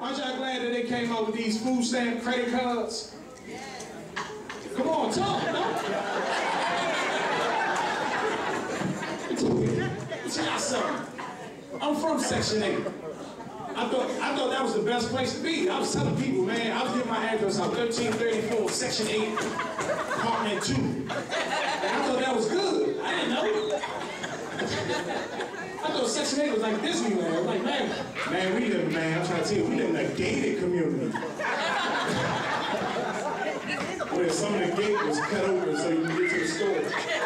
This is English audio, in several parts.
Aren't y'all glad that they came out with these food stamp credit cards? Come on, talk, no? Tell y'all something. I'm from Section 8. I thought that was the best place to be. I was telling people, man, I was giving my address out 1334, Section 8, Apartment 2. And I thought that was good. I didn't know. I thought Section 8 was like Disneyland. I was like, man, we live, man, I'm trying to tell you, we live in a gated community. Where some of the gate was cut open so you can get to the store.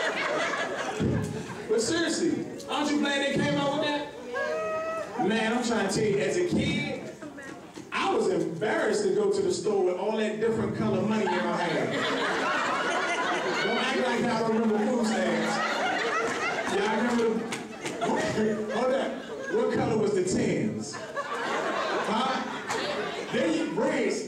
But seriously, aren't you glad they came out with that? Man, I'm trying to tell you, as a kid, I was embarrassed to go to the store with all that different color money in my hand. Don't act like y'all don't remember food stamps. Y'all remember? Hold up. What color was the tens? Huh? They eat braids.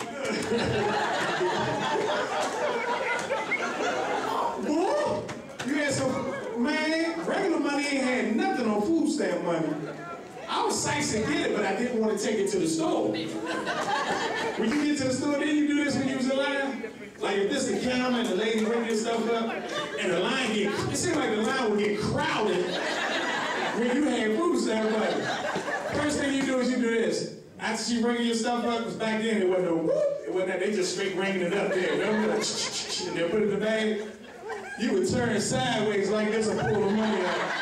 Boy, you had some, man, regular money ain't had nothing on food stamp money. I was psyched to get it, but I didn't want to take it to the store. When you get to the store, didn't you do this when you was in line? Like if this the counter and the lady bring your stuff up, and the line it seemed like the line would get crowded when you had food stamp money. First thing you do is you do this. After she bringing your stuff up, because back then it wasn't no whoop, it wasn't that, they just straight ringing it up there. And they'll put it in the bag. You would turn sideways like this and pull the money out.